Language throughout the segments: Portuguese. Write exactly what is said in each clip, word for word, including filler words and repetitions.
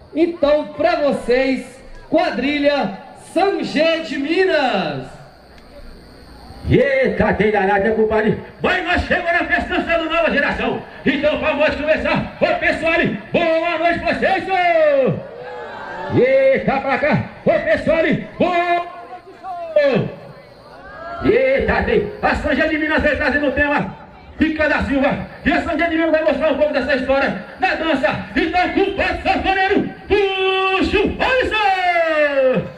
Então, para vocês, quadrilha São G de Minas. Eita, tem danado, né, compadre? Mas nós chegamos na festança da nova geração. Então, vamos começar. Ô, pessoal, boa noite pra vocês, ô! Eita, pra cá. Ô, pessoal, boa noite, ô! Eita, tem. A São G de Minas vai trazendo o tema Rica da Silva. E a São G de Minas vai mostrar um pouco dessa história na dança. Então, compadre sanfoneiro, puxa o Alisson!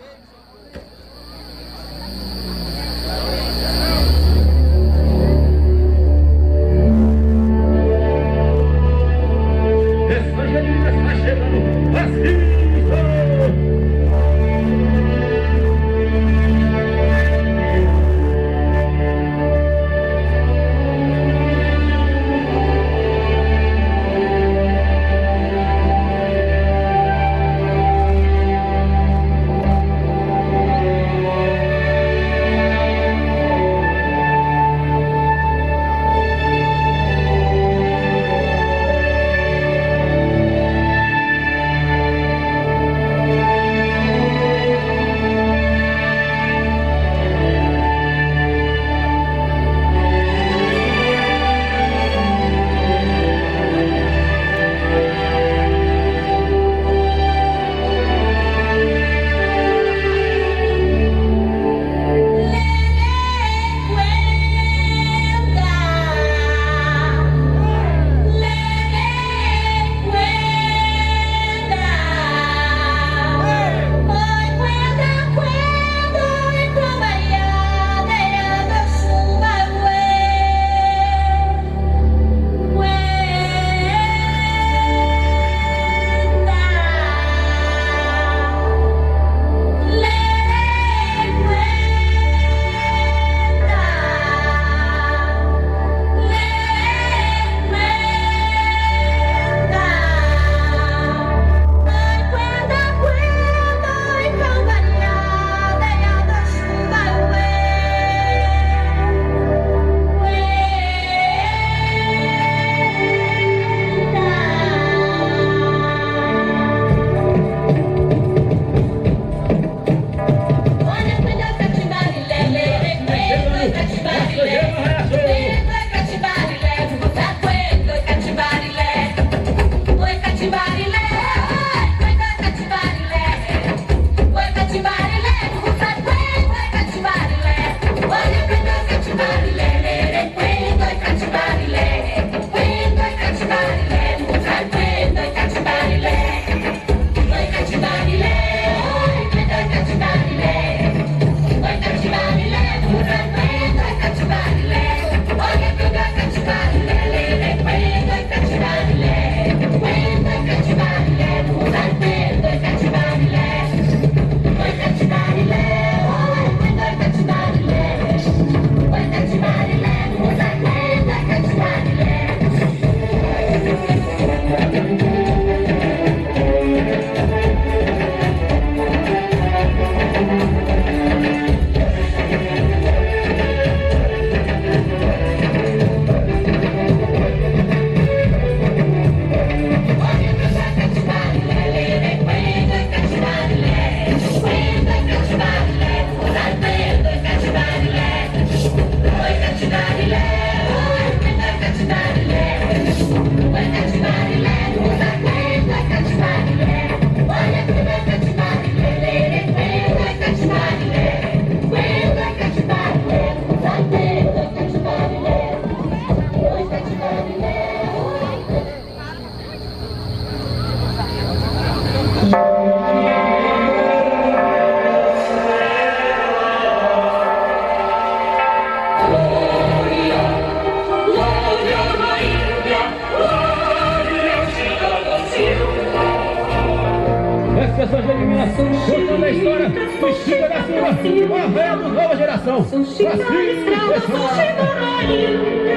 São G de Minas, contando a história do Chico da Silva, a velha da nova geração. São Chico da Estrela, São Chico da Rainha.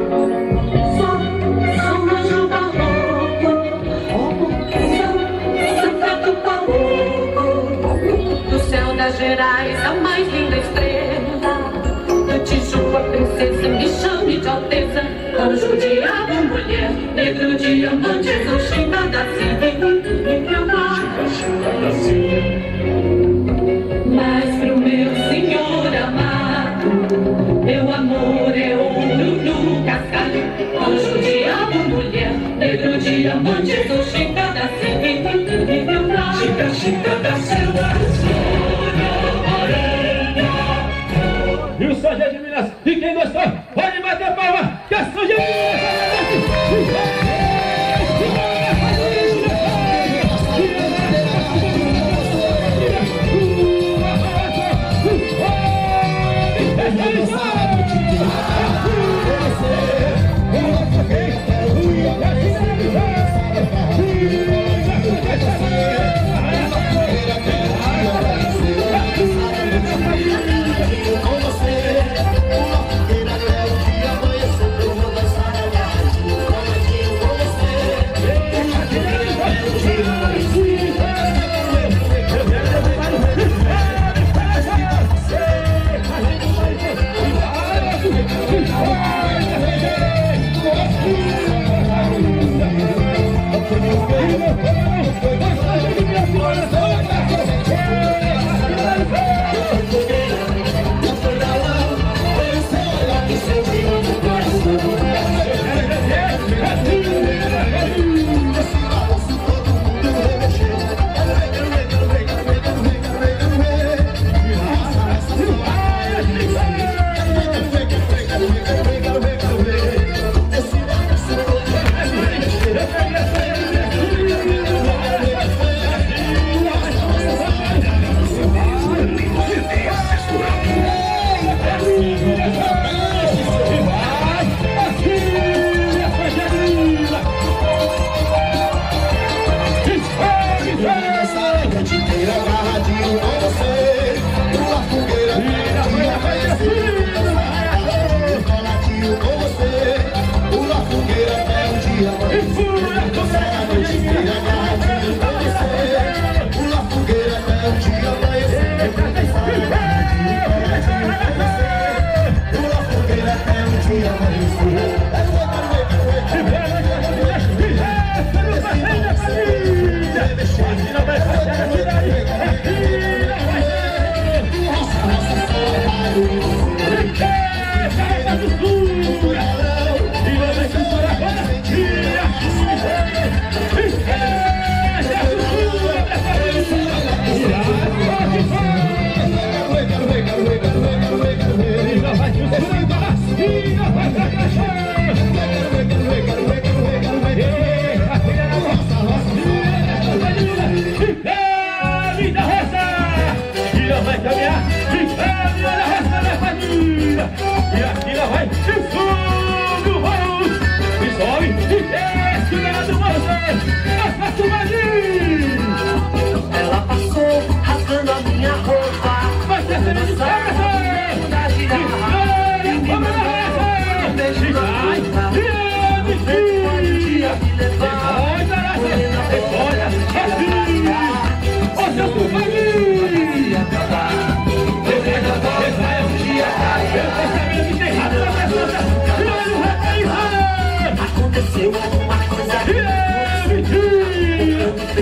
São Anjo Barroco, Santa do Paulo, do céu das Gerais, a mais linda estrela. Do Tijuca, a princesa, me chame de alteza. Anjo, diabo, mulher, negro, diamante, São Chico da Silva.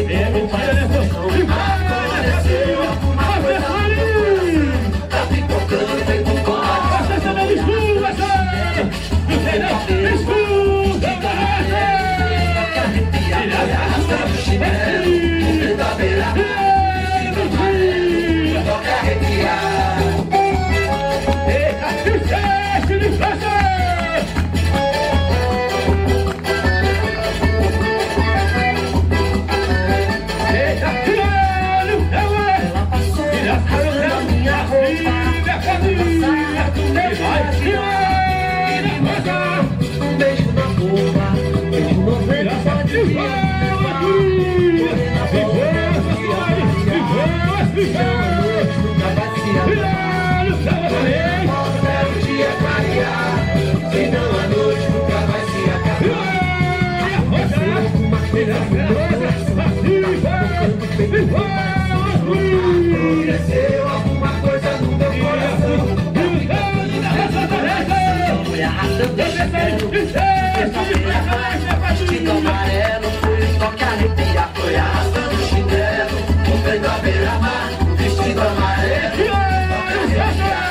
É, meu pai, olha só. E vai, aconteceu alguma coisa ali. Tá pipocando, vem com cola. Você está dando escuro, vai só. Não sei não, escuro, vamos lá. Ele arrastando o chinelo, o da beira. Toca arrepiar. Eita, sucesso de força. Um beijo na boca, beijo no vento, pode vir. Morena noite nunca vai se acabar. Volta é o dia clarear, senão a noite nunca vai se acabar. Uma coisa aconteceu alguma coisa no meu coração. Foi arrastando o chinelo, vestido amarelo, foi o toque arrepia. Foi arrastando o chinelo, o vento à beira-mar, vestido amarelo, toque arrepia.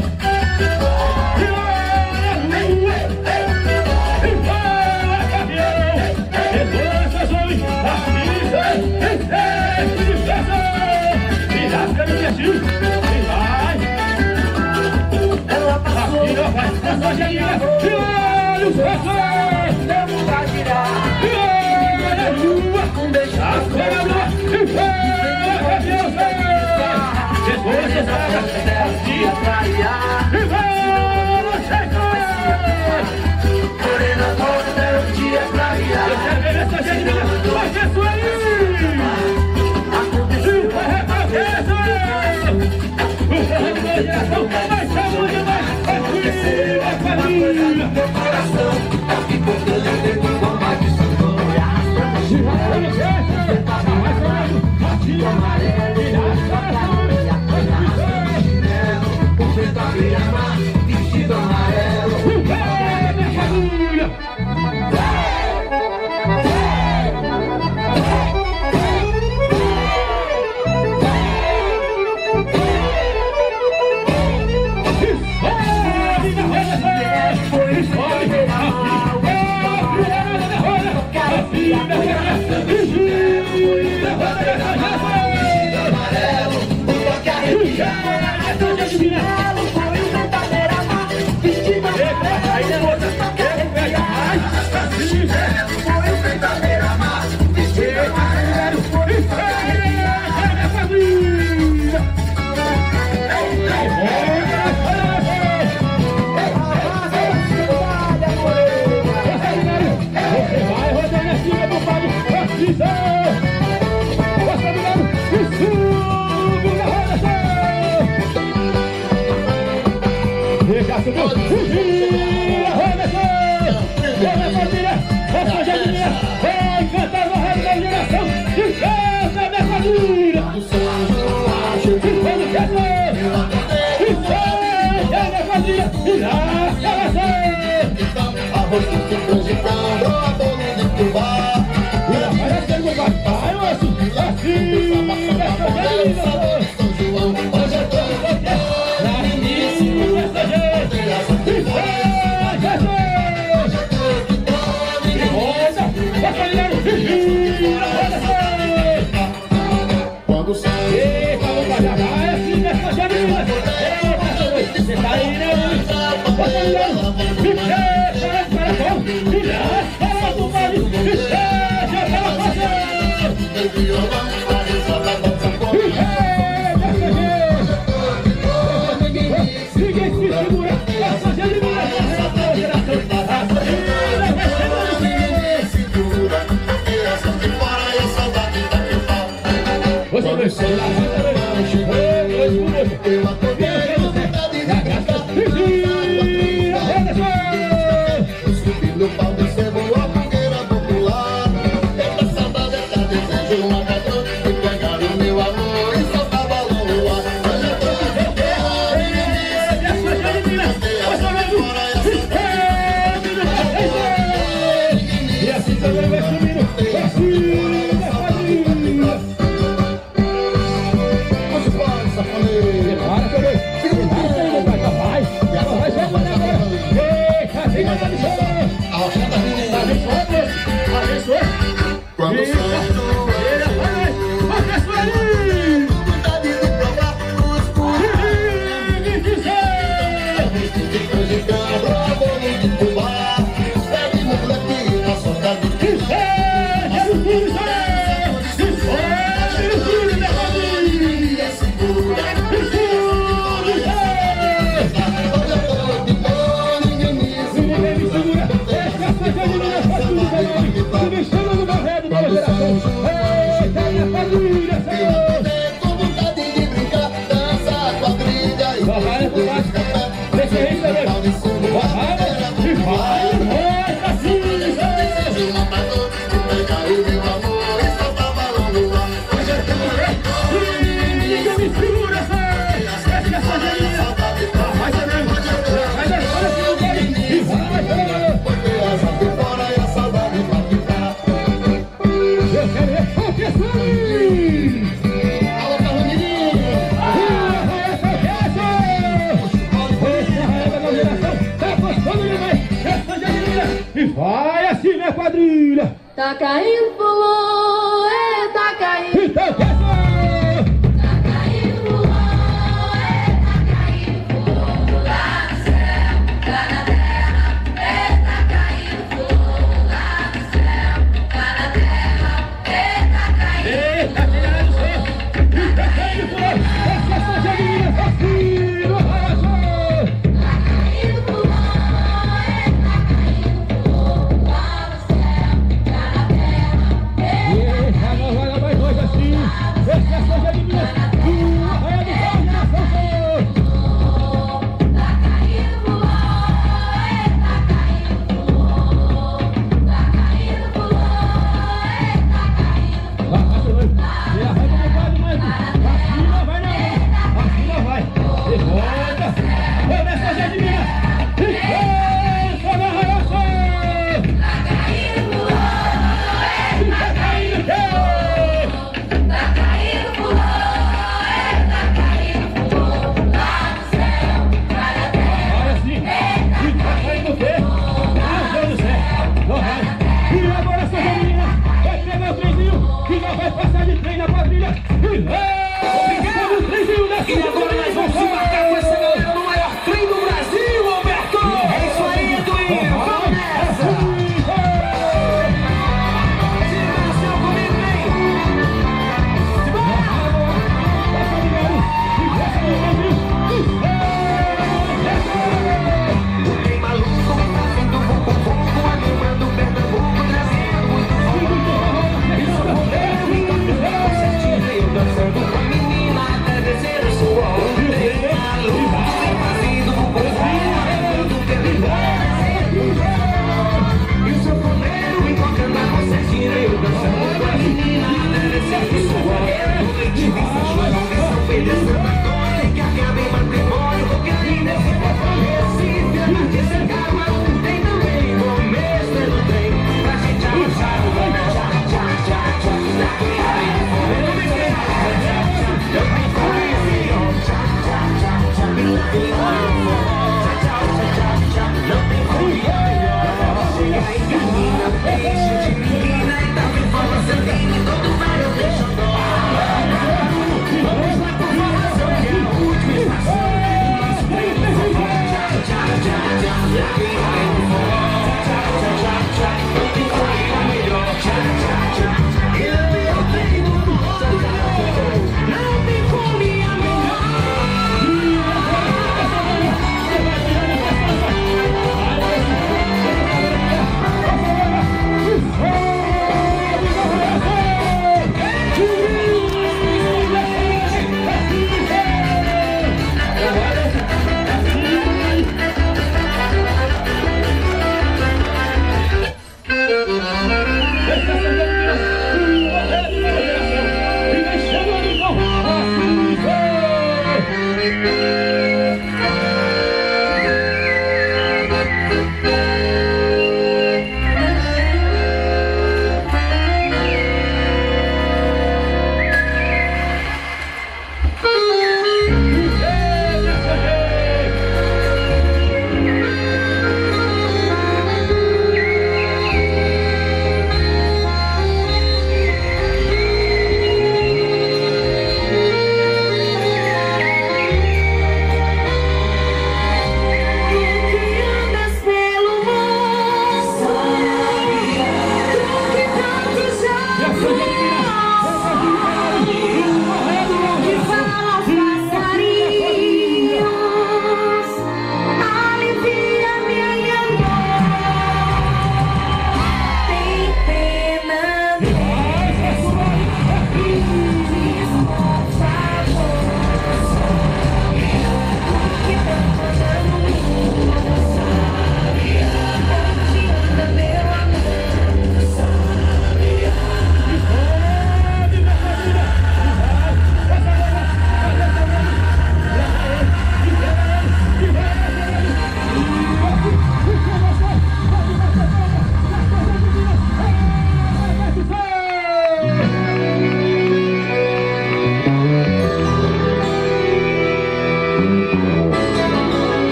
Ela passou, passou de minha roupa, não vai tirar. Um beijo na boca, hoje essa dia clarear. Morena volta é o dia clarear. Aconteceu, aconteceu alguma coisa no meu coração. Tá pipocando dentro com uma de santo. E arrastando o chinelo, vestido amarelo, o vento à beira-mar, vestido amarelo. Quando sai, você tá aí, né? E assim também vai subindo, vai subindo, vai subindo. Tá caindo fulô, é, tá caindo. Então, pessoal! Tá caindo fulô, é, tá caindo fulô. Lá no céu, lá na terra, é, tá caindo fulô. Lá no céu, lá na terra, é, tá caindo. Eita, filha do céu! Tá caindo fulô! Essa é a de Minas, assim, no raso! Tá caindo fulô, é, tá caindo fulô. Lá no céu, lá na terra, é, Eita, não vai dar mais dois assim! Essa é a de Minas, no raio do céu, geração, Senhor! tá caindo fulô, é, tá caindo fulô. Tá caindo fulô, é, tá caindo fulô. Vai, vai, Senhor! E arranca não pode mais! Assim não vai não! Assim não vai! E volta! Vamos essa de Minas! E pensa na raiação! Tá caindo fulô, é, Tá caindo, Deus! tá caindo fulô, é, tá caindo fulô. Lá no céu, lá na terra, Olha assim! E tá caindo o quê? Meu Deus do céu! Não vai! E agora essa menina vai pegar o trenzinho que não vai passar de trem na quadrilha! E obrigado! O trenzinho dessa E agora nós vamos se marcar com essa galera no maior trem do Brasil, Alberto! É isso aí, Eduinho! Vamos nessa! Simulação comigo, vem! O trem maluco vem fazendo voo com fogo, animando Pernambuco, trazendo muito fogo. Isso é o rodeio, vem com certinho, eu dançando.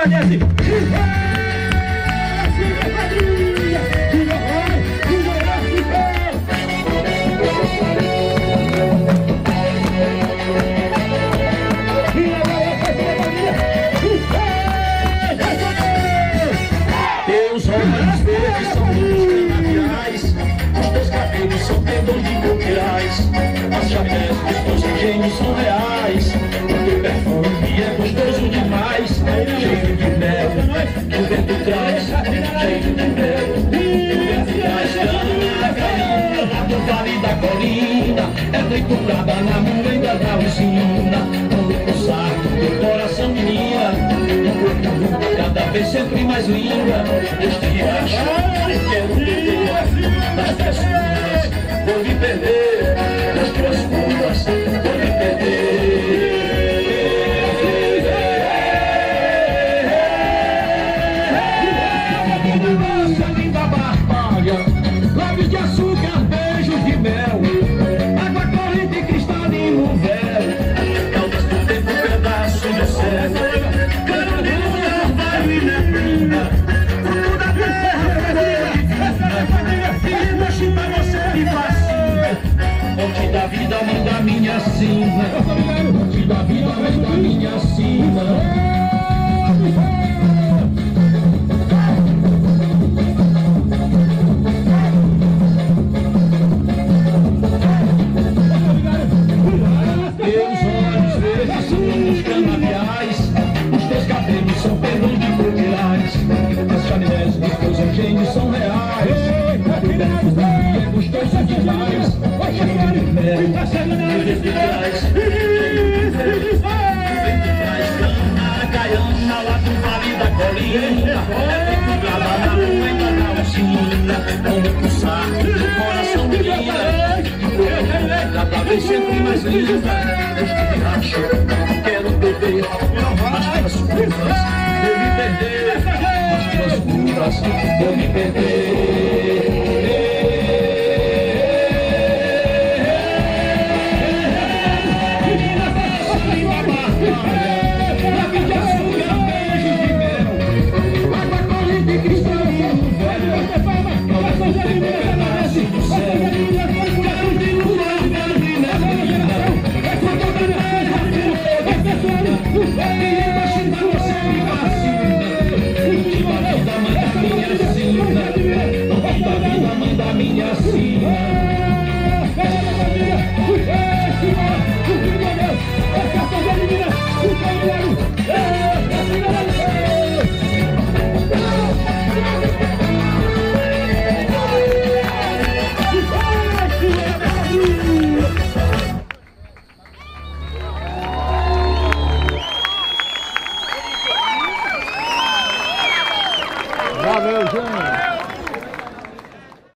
agradece. Teus olhos verdes são luzes canaviais, os teus cabelos são pendões de coqueirais, as chaves dos teus engenhos são reais, o teu perfume é gostoso demais, cheio de mel, o vento traz, cheio de mel, o vento traz cana, caída lá do vale da colina, é triturada na moenda da usina, quando pulsar teu coração menina, o corpo cada vez sempre mais linda, este riacho quero beber nas tuas curvas, vou me perder nas tuas curvas, vou me perder. Nossa linda barbalha, lábios de açúcar, beijos de mel, água corrente, cristalino véu, caldas do tempo, pedaço do céu, cano de mulher, vai me neblina, fruto da terra, linda chita, você me fascina, monte da vida, mãe da minha sina, monte da vida, mãe da minha sina. São pendões de coqueirais, as chaminés dos teus engenhos são reais, o perfume é gostoso demais, cheio de mel, o vento traz, o vento traz cana, caiana lá do vale da colina, é triturada na moenda da usina, como pulsar do coração menina, cada vez sempre mais linda, este riacho quero beber nas tuas curvas, vou me perder nas tuas curvas, vou me perder. Lábios de açúcar, beijos de mel, água corrente, cristalino véu, caldas do tempo, pedaço do céu, quero de lua, quero de neblina, é quando eu vejo a tua, é